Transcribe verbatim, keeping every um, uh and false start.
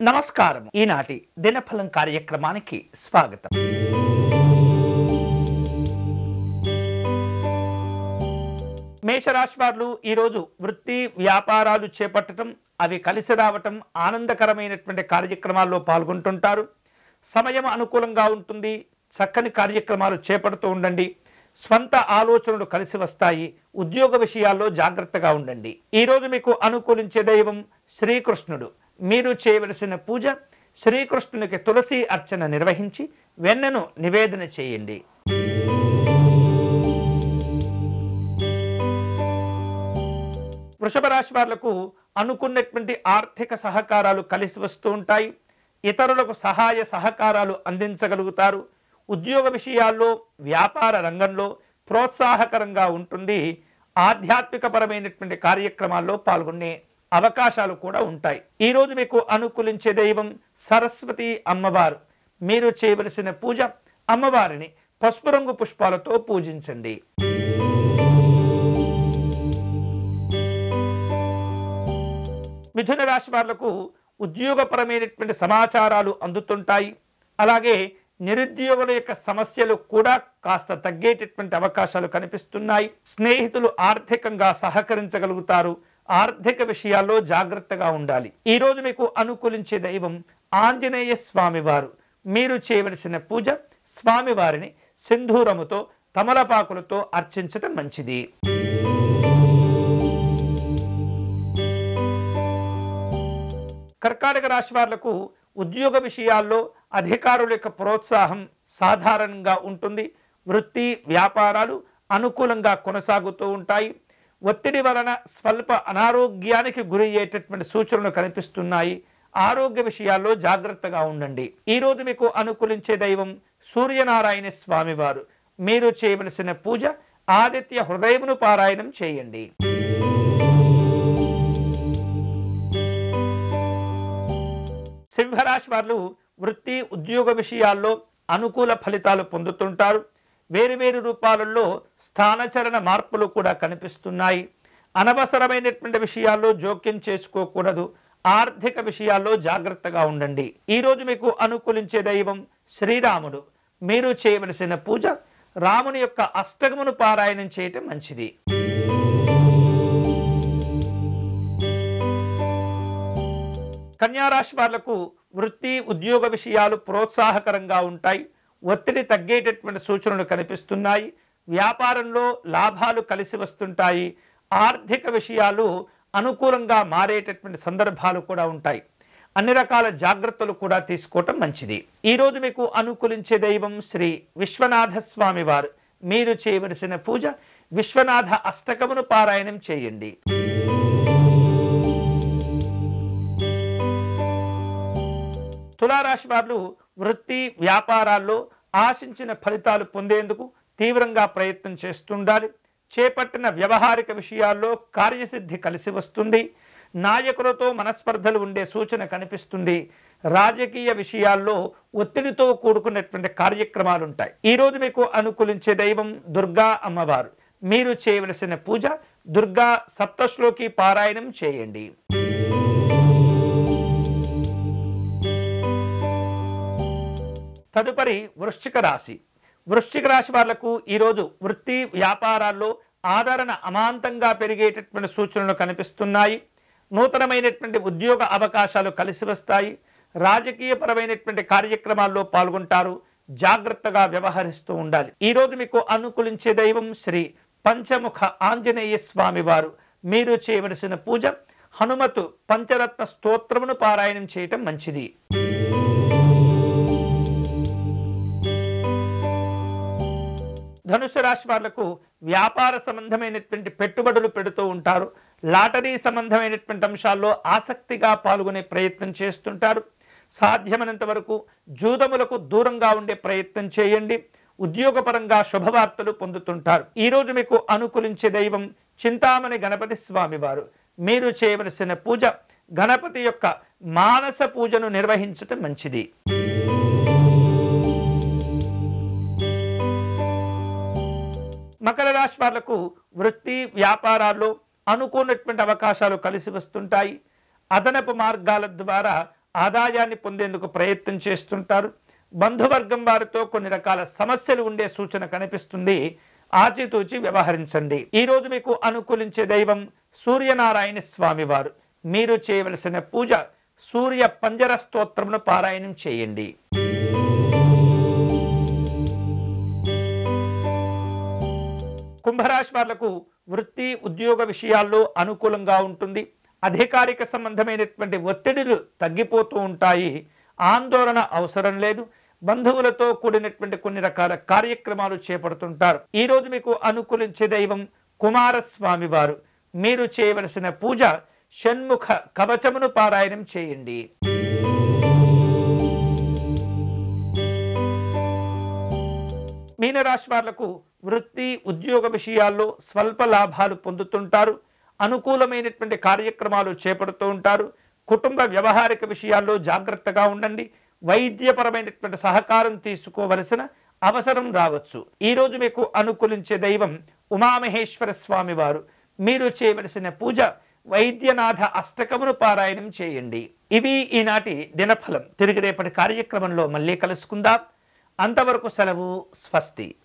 నమస్కారం. ఈనాటి దినఫలం కార్యక్రమానికి స్వాగతం. మేషరాశి వారు ఈరోజు వృత్తి వ్యాపారాలు చేపట్టడం, అవి కలిసి రావటం, ఆనందకరమైనటువంటి కార్యక్రమాల్లో పాల్గొంటుంటారు. సమయం అనుకూలంగా ఉంటుంది. చక్కని కార్యక్రమాలు చేపడుతూ ఉండండి. స్వంత ఆలోచనలు కలిసి వస్తాయి. ఉద్యోగ విషయాల్లో జాగ్రత్తగా ఉండండి. ఈరోజు మీకు అనుకూలించే దైవం శ్రీకృష్ణుడు. మీరు చేయవలసిన పూజ శ్రీకృష్ణునికి తులసి అర్చన నిర్వహించి వెన్నను నివేదన చేయండి. వృషభ రాశి వాళ్లకు అనుకున్నటువంటి ఆర్థిక సహకారాలు కలిసి వస్తూ ఉంటాయి. ఇతరులకు సహాయ సహకారాలు అందించగలుగుతారు. ఉద్యోగ విషయాల్లో, వ్యాపార రంగంలో ప్రోత్సాహకరంగా ఉంటుంది. ఆధ్యాత్మికపరమైనటువంటి కార్యక్రమాల్లో పాల్గొనే అవకాశాలు కూడా ఉంటాయి. ఈరోజు మీకు అనుకూలించే దైవం సరస్వతి అమ్మవారు. మీరు చేయవలసిన పూజ అమ్మవారిని పసుపు రంగు పుష్పాలతో పూజించండి. మిథున రాశి వాళ్లకు ఉద్యోగపరమైనటువంటి సమాచారాలు అందుతుంటాయి. అలాగే నిరుద్యోగుల యొక్క సమస్యలు కూడా కాస్త తగ్గేటటువంటి అవకాశాలు కనిపిస్తున్నాయి. స్నేహితులు ఆర్థికంగా సహకరించగలుగుతారు. ఆర్థిక విషయాల్లో జాగ్రత్తగా ఉండాలి. ఈరోజు మీకు అనుకూలించే దైవం ఆంజనేయ స్వామివారు. మీరు చేయవలసిన పూజ స్వామివారిని సింధూరముతో, తమలపాకులతో అర్చించటం మంచిది. కర్కాటక రాశి వాళ్లకు ఉద్యోగ విషయాల్లో అధికారుల యొక్క ప్రోత్సాహం సాధారణంగా ఉంటుంది. వృత్తి వ్యాపారాలు అనుకూలంగా కొనసాగుతూ ఉంటాయి. ఒత్తిడి వలన స్వల్ప అనారోగ్యానికి గురి అయ్యేటటువంటి సూచనలు కనిపిస్తున్నాయి. ఆరోగ్య విషయాల్లో జాగ్రత్తగా ఉండండి. ఈరోజు మీకు అనుకూలించే దైవం సూర్యనారాయణ స్వామివారు. మీరు చేయవలసిన పూజ ఆదిత్య హృదయమును పారాయణం చేయండి. సింహరాశి వారు వృత్తి ఉద్యోగ విషయాల్లో అనుకూల ఫలితాలు పొందుతుంటారు. వేరువేరు రూపాలలో స్థానచలన మార్పులు కూడా కనిపిస్తున్నాయి. అనవసరమైనటువంటి విషయాల్లో జోక్యం చేసుకోకూడదు. ఆర్థిక విషయాల్లో జాగ్రత్తగా ఉండండి. ఈరోజు మీకు అనుకూలించే దైవం శ్రీరాముడు. మీరు చేయవలసిన పూజ రాముని యొక్క అష్టకమును పారాయణం చేయటం మంచిది. కన్యారాశి వాళ్లకు వృత్తి ఉద్యోగ విషయాలు ప్రోత్సాహకరంగా ఉంటాయి. ఒత్తిడి తగ్గేటటువంటి సూచనలు కనిపిస్తున్నాయి. వ్యాపారంలో లాభాలు కలిసి వస్తుంటాయి. ఆర్థిక విషయాలు అనుకూలంగా మారేటటువంటి సందర్భాలు కూడా ఉంటాయి. అన్ని రకాల జాగ్రత్తలు కూడా తీసుకోవటం మంచిది. ఈరోజు మీకు అనుకూలించే దైవం శ్రీ విశ్వనాథ స్వామి వారు. మీరు చేయవలసిన పూజ విశ్వనాథ అష్టకమును పారాయణం చేయండి. తులారాశి వారు వృత్తి వ్యాపారాల్లో ఆశించిన ఫలితాలు పొందేందుకు తీవ్రంగా ప్రయత్నం చేస్తుండాలి. చేపట్టిన వ్యవహారిక విషయాల్లో కార్యసిద్ధి కలిసి వస్తుంది. నాయకులతో మనస్పర్ధలు ఉండే సూచన కనిపిస్తుంది. రాజకీయ విషయాల్లో ఒత్తిడితో కూడుకున్నటువంటి కార్యక్రమాలు ఉంటాయి. ఈరోజు మీకు అనుకూలించే దైవం దుర్గా అమ్మవారు. మీరు చేయవలసిన పూజ దుర్గా సప్తశ్లోకి పారాయణం చేయండి. తదుపరి వృశ్చిక రాశి. వృశ్చిక రాశి వాళ్లకు ఈరోజు వృత్తి వ్యాపారాల్లో ఆదరణ అమాంతంగా పెరిగేటటువంటి సూచనలు కనిపిస్తున్నాయి. నూతనమైనటువంటి ఉద్యోగ అవకాశాలు కలిసి వస్తాయి. రాజకీయపరమైనటువంటి కార్యక్రమాల్లో పాల్గొంటారు. జాగ్రత్తగా వ్యవహరిస్తూ ఉండాలి. ఈరోజు మీకు అనుకూలించే దైవం శ్రీ పంచముఖ ఆంజనేయ స్వామి వారు. మీరు చేయవలసిన పూజ హనుమతు పంచరత్న స్తోత్రమును పారాయణం చేయటం మంచిది. ధనుసు రాశి వాళ్లకు వ్యాపార సంబంధమైనటువంటి పెట్టుబడులు పెడుతూ ఉంటారు. లాటరీ సంబంధమైనటువంటి అంశాల్లో ఆసక్తిగా పాల్గొనే ప్రయత్నం చేస్తుంటారు. సాధ్యమైనంత వరకు జూదములకు దూరంగా ఉండే ప్రయత్నం చేయండి. ఉద్యోగపరంగా శుభవార్తలు పొందుతుంటారు. ఈరోజు మీకు అనుకూలించే దైవం చింతామణి గణపతి స్వామి వారు. మీరు చేయవలసిన పూజ గణపతి యొక్క మానస పూజను నిర్వహించటం మంచిది. మకర రాశి వాళ్లకు వృత్తి వ్యాపారాల్లో అనుకున్నటువంటి అవకాశాలు కలిసి వస్తుంటాయి. అదనపు మార్గాల ద్వారా ఆదాయాన్ని పొందేందుకు ప్రయత్నం చేస్తుంటారు. బంధువర్గం వారితో కొన్ని రకాల సమస్యలు ఉండే సూచన కనిపిస్తుంది. ఆచితూచి వ్యవహరించండి. ఈరోజు మీకు అనుకూలించే దైవం సూర్యనారాయణ స్వామి వారు. మీరు చేయవలసిన పూజ సూర్య పంజర స్తోత్రమును పారాయణం చేయండి. కుంభరాశి వాళ్లకు వృత్తి ఉద్యోగ విషయాల్లో అనుకూలంగా ఉంటుంది. అధికారిక సంబంధమైనటువంటి ఒత్తిడిలు తగ్గిపోతూ ఉంటాయి. ఆందోళన అవసరం లేదు. బంధువులతో కూడినటువంటి కొన్ని రకాల కార్యక్రమాలు చేపడుతుంటారు. ఈరోజు మీకు అనుకూలించే దైవం కుమారస్వామి వారు. మీరు చేయవలసిన పూజ షణ్ముఖ కవచమును పారాయణం చేయండి. మీనరాశి వాళ్లకు వృత్తి ఉద్యోగ విషయాల్లో స్వల్ప లాభాలు పొందుతుంటారు. అనుకూలమైనటువంటి కార్యక్రమాలు చేపడుతూ ఉంటారు. కుటుంబ వ్యవహారిక విషయాల్లో జాగ్రత్తగా ఉండండి. వైద్యపరమైనటువంటి సహకారం తీసుకోవలసిన అవసరం రావచ్చు. ఈరోజు మీకు అనుకూలించే దైవం ఉమామహేశ్వర స్వామి వారు. మీరు చేయవలసిన పూజ వైద్యనాథ అష్టకమును పారాయణం చేయండి. ఇవి ఈనాటి దినఫలం. తిరిగి రేపటి కార్యక్రమంలో మళ్ళీ కలుసుకుందాం. అంతవరకు సెలవు. స్వస్తి.